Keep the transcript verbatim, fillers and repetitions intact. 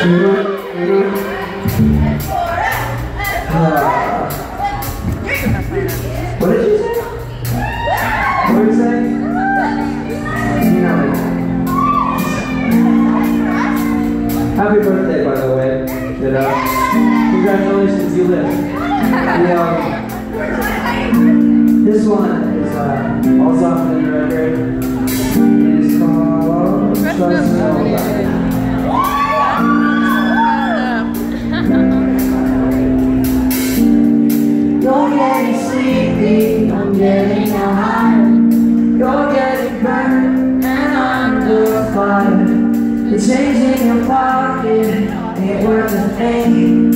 What did you say? What did you say? Happy birthday, by the way. But, uh, congratulations, you live. The, um, this one is uh, also off the record. It is called Trust Nobody. You're getting sleepy, I'm getting high. You're getting burned and under fire. The change in your pocket ain't worth a thing.